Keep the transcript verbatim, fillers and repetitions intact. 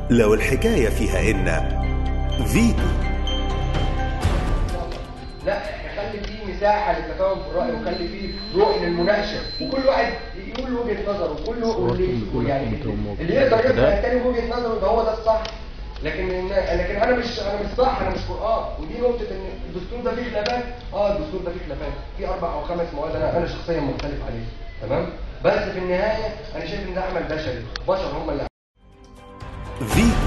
لو الحكاية فيها إن فيتو. لا خلي فيه مساحه للتفاهم في الراي وخلي فيه روح للمناقشه وكل واحد يقول وجهه نظره وكله يعني اللي يقدر يقرا الثاني وجهه نظره يبقى هو ده الصح. لكن لكن انا مش انا مش صح انا مش قران. ودي نقطه ان الدستور ده فيه خلافات. اه الدستور ده فيه خلافات في اربع او خمس مواد انا انا شخصيا مختلف عليه تمام. بس في النهايه انا شايف ان ده عمل بشري بشر هم اللي